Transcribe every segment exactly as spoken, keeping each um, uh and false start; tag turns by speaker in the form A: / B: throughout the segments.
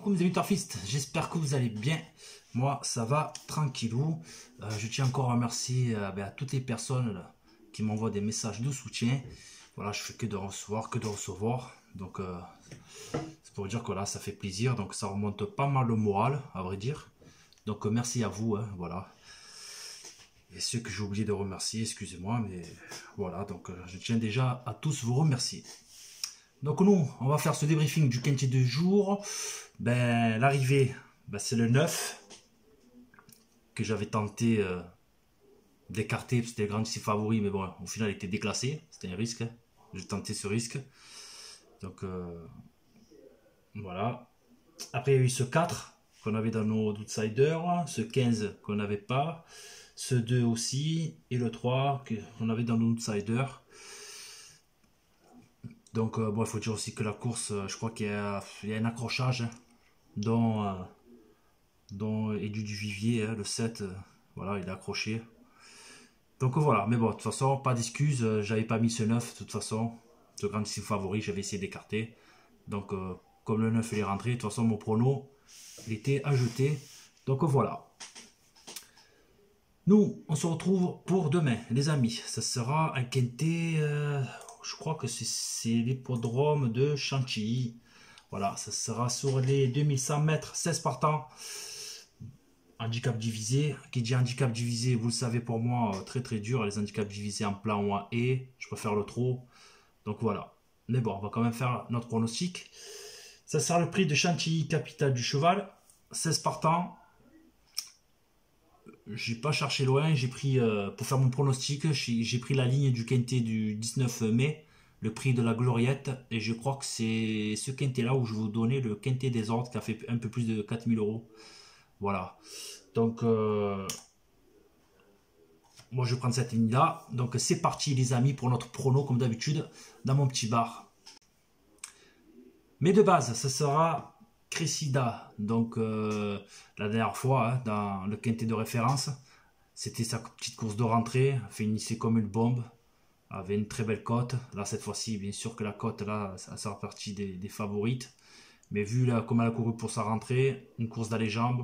A: coucou mes amis turfistes, j'espère que vous allez bien. Moi ça va tranquillou. Euh, je tiens encore à remercier euh, ben, à toutes les personnes là, qui m'envoient des messages de soutien. Voilà, je fais que de recevoir, que de recevoir. Donc euh, c'est pour vous dire que là ça fait plaisir. Donc ça remonte pas mal le moral, à vrai dire. Donc euh, merci à vous, hein, voilà. Et ceux que j'ai oublié de remercier, excusez-moi, mais voilà, donc euh, je tiens déjà à tous vous remercier. Donc nous, on va faire ce débriefing du quintet de jour. Ben, l'arrivée, ben, c'est le neuf que j'avais tenté euh, d'écarter, c'était le grand ici favori, mais bon, au final il était déclassé, c'était un risque. Hein. J'ai tenté ce risque. Donc euh, voilà. Après il y a eu ce quatre qu'on avait dans nos outsiders, ce quinze qu'on n'avait pas, ce deux aussi, et le trois qu'on avait dans nos outsiders. Donc euh, bon, il faut dire aussi que la course, euh, je crois qu'il y, y a un accrochage, hein, dont, euh, dont Edu Duvivier, hein, le sept, euh, voilà, il est accroché. Donc euh, voilà, mais bon, de toute façon, pas d'excuses, euh, j'avais pas mis ce neuf, de toute façon, ce grand favori, j'avais essayé d'écarter. Donc euh, comme le neuf il est rentré, de toute façon mon prono, il était ajouté. Donc euh, voilà. Nous, on se retrouve pour demain, les amis. Ça sera un quintet, euh, je crois que c'est l'hippodrome de Chantilly. Voilà, ça sera sur les deux mille cent mètres, seize partants. Handicap divisé. Qui dit handicap divisé, vous le savez pour moi, très très dur. Les handicaps divisés en plan ou en et. Je préfère le trop. Donc voilà. Mais bon, on va quand même faire notre pronostic. Ça sera le prix de Chantilly, capitale du cheval. seize partants. J'ai pas cherché loin, j'ai pris, euh, pour faire mon pronostic, j'ai pris la ligne du quintet du dix-neuf mai, le prix de la Gloriette, et je crois que c'est ce quintet là où je vais vous donner le quintet des ordres qui a fait un peu plus de quatre mille euros. Voilà. Donc, euh, moi je vais prendre cette ligne là. Donc c'est parti les amis pour notre prono comme d'habitude dans mon petit bar. Mais de base, ce sera Cressida, donc euh, la dernière fois, hein, dans le quintet de référence, c'était sa petite course de rentrée, finissait comme une bombe, avait une très belle cote. Là, cette fois-ci, bien sûr que la cote, là, ça sera partie des, des favorites. Mais vu là, comme elle a couru pour sa rentrée, une course dans les jambes,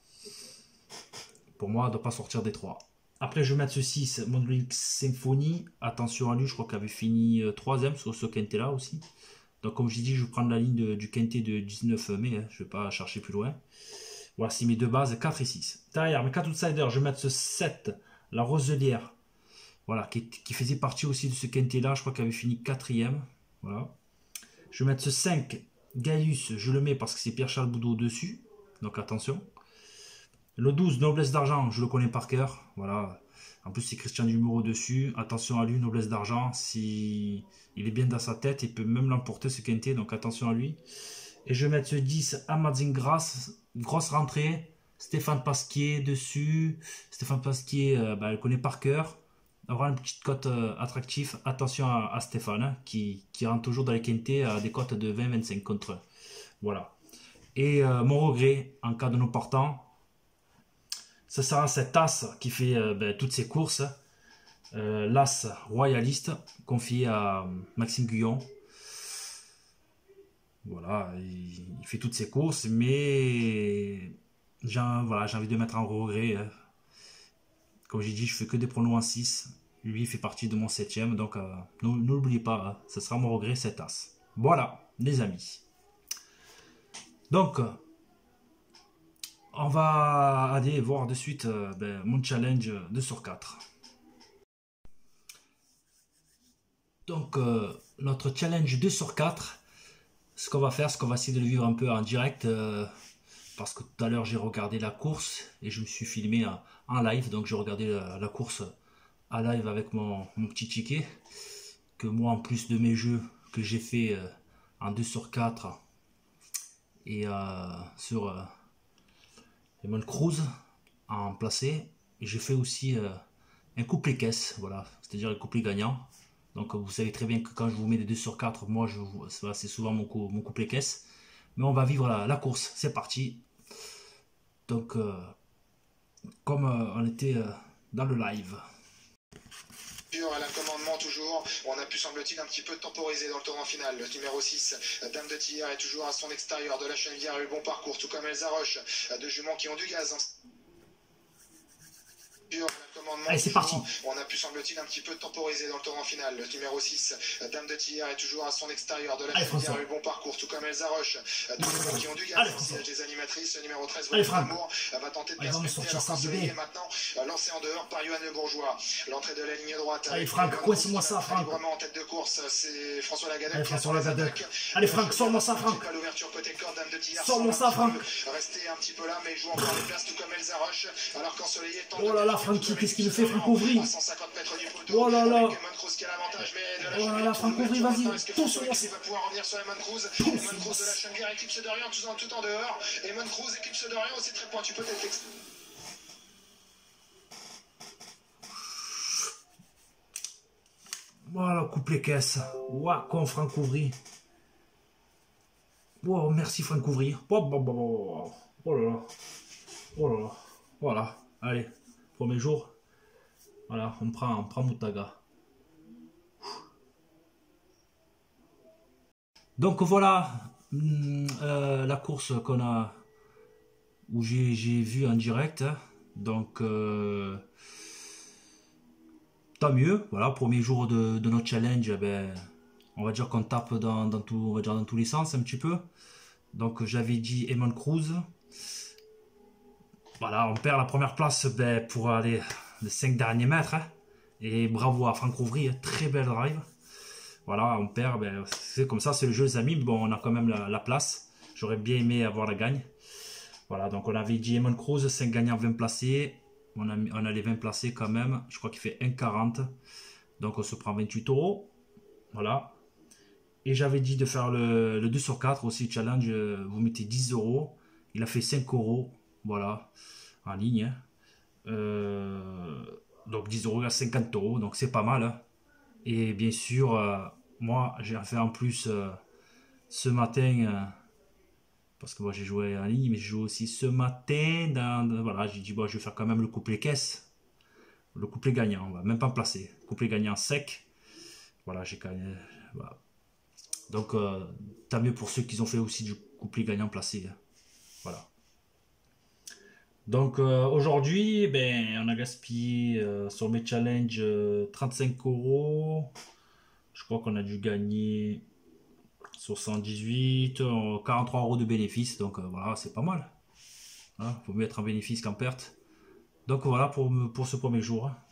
A: pour moi, elle ne doit pas sortir des trois. Après, je vais mettre ce six, Monolix Symphony. Attention à lui, je crois qu'elle avait fini troisième sur ce quintet-là aussi. Donc comme je dis, je vais prendre la ligne de, du quintet de dix-neuf mai, hein, je ne vais pas chercher plus loin. Voici mes deux bases, quatre et six. Derrière mes quatre outsiders, je vais mettre ce sept, la Roselière, voilà, qui, qui faisait partie aussi de ce quintet-là, je crois qu'elle avait fini quatrième. Voilà. Je vais mettre ce cinq, Gaius, je le mets parce que c'est Pierre-Charles Boudot dessus, donc attention. Le douze, Noblesse d'Argent, je le connais par cœur, voilà. En plus, c'est Christian Dumuro dessus. Attention à lui, Noblesse d'Argent. Si il est bien dans sa tête, il peut même l'emporter ce quintet. Donc attention à lui. Et je vais mettre ce dix, Amazing Grass. Grosse rentrée. Stéphane Pasquier dessus. Stéphane Pasquier, euh, bah, elle connaît par cœur. Aura une petite cote euh, attractive. Attention à, à Stéphane, hein, qui, qui rentre toujours dans les quintets à des cotes de vingt à vingt-cinq contre. Voilà. Et euh, mon regret, en cas de non partant, ce sera cet as qui fait euh, ben, toutes ses courses, euh, l'as royaliste, confié à Maxime Guyon. Voilà, il, il fait toutes ses courses, mais j'ai voilà, j'ai envie de mettre en regret. Hein. Comme j'ai dit, je fais que des pronos en six. Lui, il fait partie de mon septième, donc euh, n'oubliez pas, hein, ce sera mon regret, cet as. Voilà, les amis. Donc, on va aller voir de suite euh, ben, mon challenge deux sur quatre. Donc, euh, notre challenge deux sur quatre, ce qu'on va faire, c'est qu'on va essayer de le vivre un peu en direct. Euh, parce que tout à l'heure, j'ai regardé la course et je me suis filmé en, en live. Donc, j'ai regardé la, la course en live avec mon, mon petit ticket. Que moi, en plus de mes jeux que j'ai fait euh, en deux sur quatre et euh, sur... Euh, Raymond Cruz en placé. Et j'ai fait aussi euh, un couplet caisse, voilà, c'est-à-dire un couplet gagnant. Donc vous savez très bien que quand je vous mets des deux sur quatre, moi je c'est souvent mon, coup, mon couplet caisse. Mais on va vivre la, la course, c'est parti. Donc euh, comme euh, on était euh, dans le live.
B: À la commandement toujours, on a pu semble-t-il un petit peu temporiser dans le tournant final. Le numéro six, Dame de Tir, est toujours à son extérieur de la Chenevière, a eu le bon parcours, tout comme Elsa Roche, deux juments qui ont du gaz.
A: Allez, c'est parti.
B: On a pu semble-t-il un petit peu temporiser dans le tournant final. Le numéro six, Dame de Tir, est toujours à son extérieur de la Chenevière, a eu le bon parcours, tout comme Elsa Roche, deux juments qui ont du gaz. Allez, des animatrices, le numéro treize,
A: Allez, Franck.
B: va tenter de
A: Allez,
B: perspecter alors qu'il est maintenant lancé en dehors par Johan Le Bourgeois. L'entrée de la ligne droite.
A: Allez, Franck, coince-moi ça, Franck.
B: Vraiment en tête de course, c'est François Lagadec.
A: Allez, François Lagadec. Allez, Franck, sors-moi ça, Franck.
B: Pas l'ouverture côté corde, Dame de Tir.
A: Sors-moi ça, Franck.
B: Restez un petit peu là, mais joue encore les places, tout comme Elsa Roche. Alors qu'ensoleillé tente.
A: Oh là là, Francky, qu'est-ce qu'il me fait, Franck Ouvry? Oh là là. Oh là là, Franck Ouvry, vas-y. Attention,
B: il va pouvoir revenir sur Eamon Cruz. Eamon Cruz de la Chenevière, éclipse d'Orient, tout en, tout en dehors. Eamon Cruz, éclipse d'Orient, aussi très pointu, peut-être.
A: Voilà, coupe les caisses. Ouah, con Franck Ouvry. Wow, merci Franck Ouvry. Oh, oh, oh, oh là là. Oh là là. Voilà, allez, premier jour. Voilà, on prend, on prend Moutaga. Donc voilà euh, la course qu'on a, où j'ai vu en direct. Donc euh, tant mieux. Voilà, premier jour de, de notre challenge. Eh ben, on va dire qu'on tape dans, dans, tout, on va dire dans tous les sens un petit peu. Donc j'avais dit Eamon Cruz. Voilà, on perd la première place ben, pour aller les cinq derniers mètres. Hein. Et bravo à Franck Ouvry, très belle drive. Voilà, on perd, ben, c'est comme ça, c'est le jeu les amis. Mais bon, on a quand même la, la place. J'aurais bien aimé avoir la gagne. Voilà, donc on avait dit Eamon Cruz, cinq gagnants, vingt placés. On a, on a les vingt placés quand même. Je crois qu'il fait un quarante. Donc on se prend vingt-huit euros. Voilà. Et j'avais dit de faire le, le deux sur quatre aussi, challenge. Vous mettez dix euros. Il a fait cinq euros. Voilà, en ligne. Hein. Euh, donc dix euros à cinquante euros, donc c'est pas mal. Hein. Et bien sûr, euh, moi j'ai fait en plus euh, ce matin, euh, parce que moi j'ai joué en ligne, mais je joue aussi ce matin. Dans, dans, voilà, j'ai dit bon, je vais faire quand même le couplet caisse, le couplet gagnant, on va même pas me placer. Couplet gagnant sec. Voilà, j'ai gagné. Voilà. Donc euh, tant mieux pour ceux qui ont fait aussi du couplet gagnant placé. Hein. Voilà. Donc euh, aujourd'hui, ben, on a gaspillé euh, sur mes challenges euh, trente-cinq euros. Je crois qu'on a dû gagner soixante-dix-huit, euh, quarante-trois euros de bénéfices. Donc euh, voilà, c'est pas mal. Il hein, faut mieux être en bénéfice qu'en perte. Donc voilà pour, pour ce premier jour. Hein.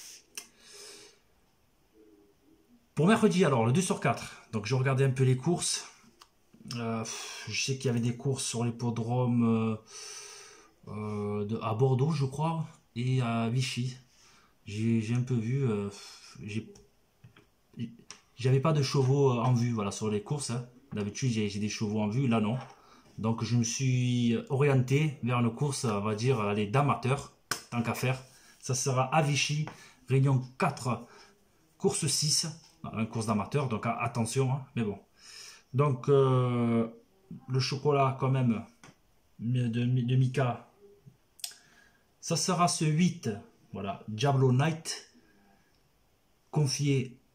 A: Pour mercredi, alors, le deux sur quatre. Donc je regardais un peu les courses. Euh, je sais qu'il y avait des courses sur l'hippodrome. Euh, Euh, de, à Bordeaux je crois et à Vichy j'ai un peu vu euh, j'avais pas de chevaux en vue voilà sur les courses hein. D'habitude j'ai des chevaux en vue, là non, donc je me suis orienté vers une course on va dire allez, d'amateurs tant qu'à faire. Ça sera à Vichy, réunion quatre, course six, une course d'amateurs, donc attention hein. Mais bon, donc euh, le chocolat quand même de, de Mika. Ça sera ce huit, voilà, Diablo Knight, confié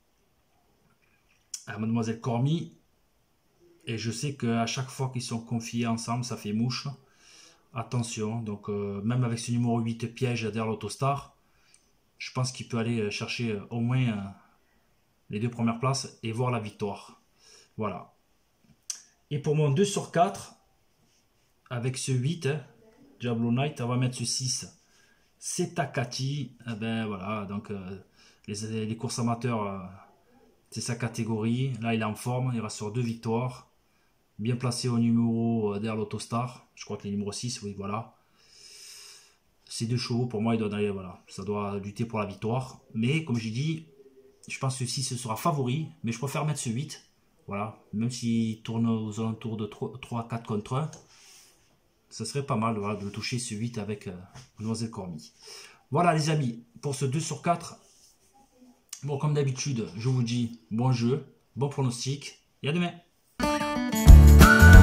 A: à Mademoiselle Cormy. Et je sais qu'à chaque fois qu'ils sont confiés ensemble, ça fait mouche. Attention, donc euh, même avec ce numéro huit piège derrière l'Autostar, je pense qu'il peut aller chercher au moins euh, les deux premières places et voir la victoire. Voilà. Et pour mon deux sur quatre, avec ce huit, hein, Diablo Knight, on va mettre ce six. C'est Takati. Eh ben voilà, donc euh, les, les courses amateurs, euh, c'est sa catégorie. Là, il est en forme, il reste sur deux victoires. Bien placé au numéro euh, derrière l'Autostar. Je crois que les numéro six, oui, voilà. Ces deux chevaux, pour moi, ils doivent aller, voilà. Ça doit lutter pour la victoire. Mais comme j'ai dit, je pense que six sera favori. Mais je préfère mettre ce huit. Voilà, même s'il tourne aux alentours de trois quatre contre un. Ça serait pas mal voilà, de toucher ce huit avec euh, Mademoiselle Cormy. Voilà les amis, pour ce deux sur quatre. Bon, comme d'habitude, je vous dis bon jeu, bon pronostic et à demain.